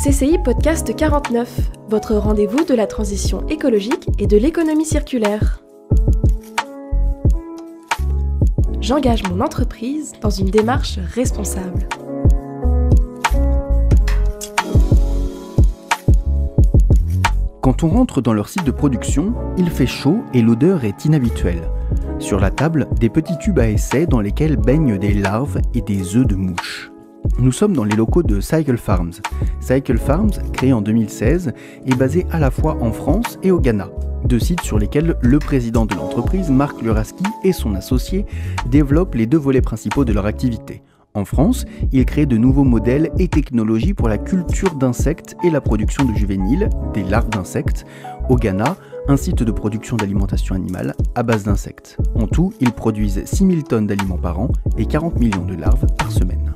CCI Podcast 49, votre rendez-vous de la transition écologique et de l'économie circulaire. J'engage mon entreprise dans une démarche responsable. Quand on rentre dans leur site de production, il fait chaud et l'odeur est inhabituelle. Sur la table, des petits tubes à essai dans lesquels baignent des larves et des œufs de mouches. Nous sommes dans les locaux de Cycle Farms. Cycle Farms, créé en 2016, est basé à la fois en France et au Ghana. Deux sites sur lesquels le président de l'entreprise, Marc Luraski, et son associé développent les deux volets principaux de leur activité. En France, ils créent de nouveaux modèles et technologies pour la culture d'insectes et la production de juvéniles, des larves d'insectes. Au Ghana, un site de production d'alimentation animale à base d'insectes. En tout, ils produisent 6000 tonnes d'aliments par an et 40 millions de larves par semaine.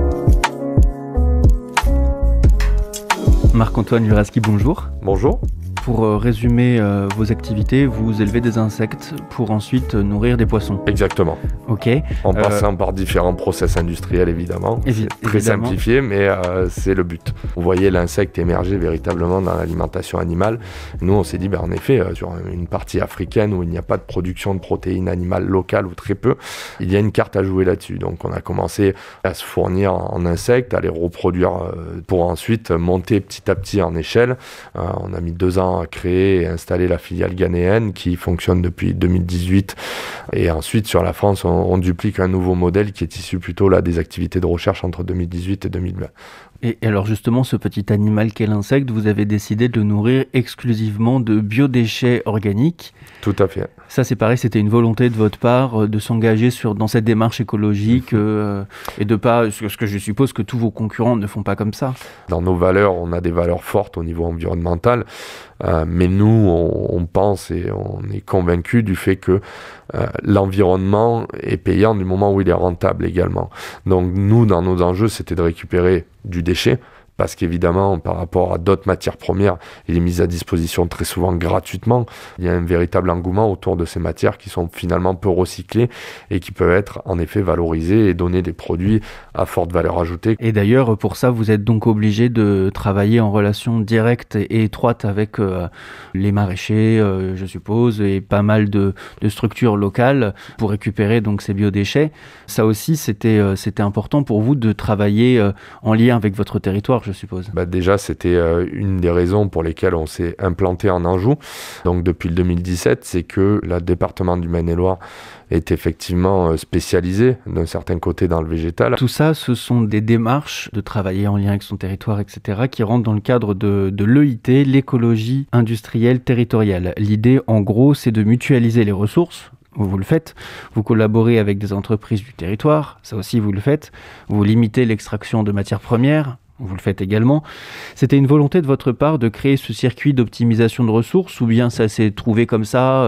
Marc-Antoine Luraski, bonjour. Bonjour. Pour résumer vos activités, vous élevez des insectes pour ensuite nourrir des poissons. Exactement. Ok. En passant par différents process industriels, évidemment. Très simplifié, mais c'est le but. Vous voyez l'insecte émerger véritablement dans l'alimentation animale. Nous, on s'est dit, en effet, sur une partie africaine où il n'y a pas de production de protéines animales locales ou très peu, il y a une carte à jouer là-dessus. Donc, on a commencé à se fournir en insectes, à les reproduire pour ensuite monter petit à petit en échelle. On a mis 2 ans à créer et installer la filiale ghanéenne qui fonctionne depuis 2018. Et ensuite, sur la France, on duplique un nouveau modèle qui est issu plutôt là, des activités de recherche entre 2018 et 2020. Et alors justement, ce petit animal qu'est l'insecte, vous avez décidé de le nourrir exclusivement de biodéchets organiques. Tout à fait. Ça, c'est pareil, c'était une volonté de votre part de s'engager dans cette démarche écologique et de pas, ce que je suppose que tous vos concurrents ne font pas comme ça. Dans nos valeurs, on a des valeurs fortes au niveau environnemental, mais nous, on pense et on est convaincus du fait que l'environnement est payant du moment où il est rentable également. Donc nous, dans nos enjeux, c'était de récupérer du déchet, parce qu'évidemment, par rapport à d'autres matières premières, il est mis à disposition très souvent gratuitement. Il y a un véritable engouement autour de ces matières qui sont finalement peu recyclées et qui peuvent être en effet valorisées et donner des produits à forte valeur ajoutée. Et d'ailleurs, pour ça, vous êtes donc obligé de travailler en relation directe et étroite avec les maraîchers, je suppose, et pas mal de structures locales pour récupérer donc ces biodéchets. Ça aussi, c'était important pour vous de travailler en lien avec votre territoire, je suppose. Déjà, c'était une des raisons pour lesquelles on s'est implanté en Anjou. Donc depuis le 2017, c'est que le département du Maine-et-Loire est effectivement spécialisé d'un certain côté dans le végétal. Tout ça, ce sont des démarches de travailler en lien avec son territoire, etc., qui rentrent dans le cadre de l'EIT, l'écologie industrielle territoriale. L'idée, en gros, c'est de mutualiser les ressources. Vous le faites, vous collaborez avec des entreprises du territoire, ça aussi vous le faites, vous limitez l'extraction de matières premières, vous le faites également. C'était une volonté de votre part de créer ce circuit d'optimisation de ressources, ou bien ça s'est trouvé comme ça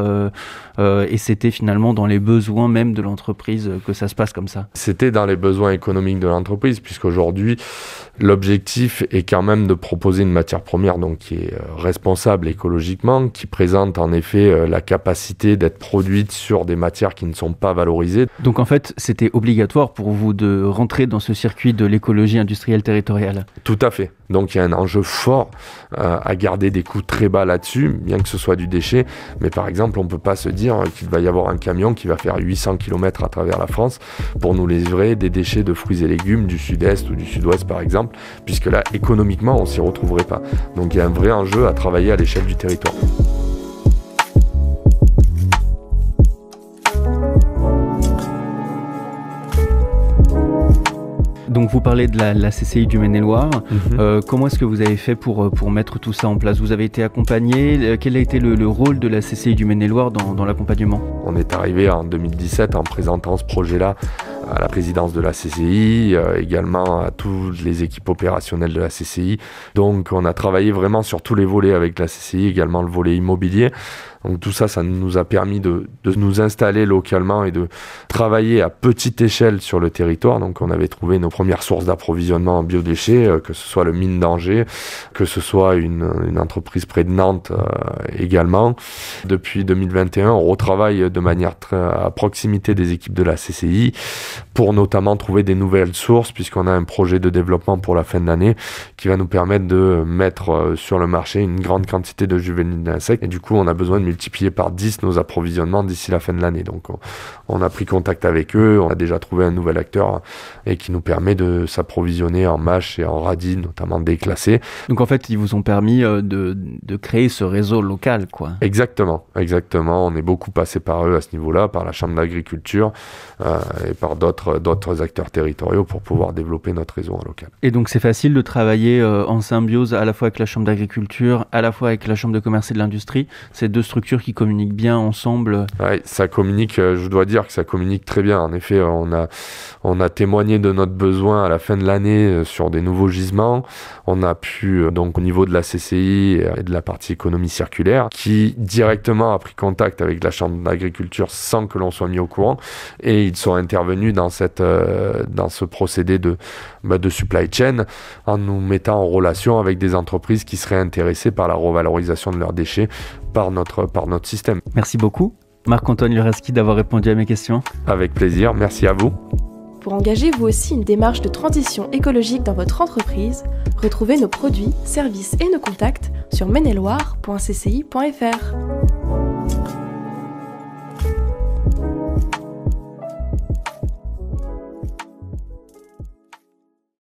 et c'était finalement dans les besoins même de l'entreprise que ça se passe comme ça? C'était dans les besoins économiques de l'entreprise, puisqu'aujourd'hui, l'objectif est quand même de proposer une matière première donc, qui est responsable écologiquement, qui présente en effet la capacité d'être produite sur des matières qui ne sont pas valorisées. Donc en fait, c'était obligatoire pour vous de rentrer dans ce circuit de l'écologie industrielle territoriale? Tout à fait. Donc il y a un enjeu fort à garder des coûts très bas là-dessus, bien que ce soit du déchet. Mais par exemple, on ne peut pas se dire qu'il va y avoir un camion qui va faire 800 km à travers la France pour nous livrer des déchets de fruits et légumes du sud-est ou du sud-ouest par exemple, puisque là, économiquement, on ne s'y retrouverait pas. Donc il y a un vrai enjeu à travailler à l'échelle du territoire. Donc vous parlez de la CCI du Maine-et-Loire. Comment est-ce que vous avez fait pour mettre tout ça en place? Vous avez été accompagné. Quel a été le rôle de la CCI du Maine-et-Loire dans l'accompagnement? On est arrivé en 2017 en présentant ce projet-là à la présidence de la CCI, également à toutes les équipes opérationnelles de la CCI. Donc on a travaillé vraiment sur tous les volets avec la CCI, également le volet immobilier. Donc tout ça, ça nous a permis de nous installer localement et de travailler à petite échelle sur le territoire. Donc on avait trouvé nos premières sources d'approvisionnement en biodéchets, que ce soit le mine d'Angers, que ce soit une entreprise près de Nantes également. Depuis 2021, on retravaille de manière à proximité des équipes de la CCI pour notamment trouver des nouvelles sources, puisqu'on a un projet de développement pour la fin de l'année qui va nous permettre de mettre sur le marché une grande quantité de juvéniles d'insectes. Et du coup, on a besoin de multiplier par 10 nos approvisionnements d'ici la fin de l'année. Donc on a pris contact avec eux, on a déjà trouvé un nouvel acteur et qui nous permet de s'approvisionner en mâches et en radis, notamment déclassés. Donc en fait, ils vous ont permis de créer ce réseau local, quoi. Exactement. On est beaucoup passé par eux à ce niveau-là, par la Chambre d'agriculture et par d'autres acteurs territoriaux pour pouvoir développer notre réseau local. Et donc c'est facile de travailler en symbiose à la fois avec la Chambre d'agriculture, à la fois avec la Chambre de commerce et de l'industrie, ces deux structures qui communiquent bien ensemble. Oui, ça communique, je dois dire que ça communique très bien. En effet, on a témoigné de notre besoin à la fin de l'année sur des nouveaux gisements. On a pu, donc au niveau de la CCI et de la partie économie circulaire, qui directement a pris contact avec la Chambre d'agriculture sans que l'on soit mis au courant, et ils sont intervenus dans ce procédé de supply chain en nous mettant en relation avec des entreprises qui seraient intéressées par la revalorisation de leurs déchets par notre système. Merci beaucoup, Marc-Antoine Luraski, d'avoir répondu à mes questions. Avec plaisir, merci à vous. Pour engager vous aussi une démarche de transition écologique dans votre entreprise, retrouvez nos produits, services et nos contacts sur maine-et-loire.cci.fr.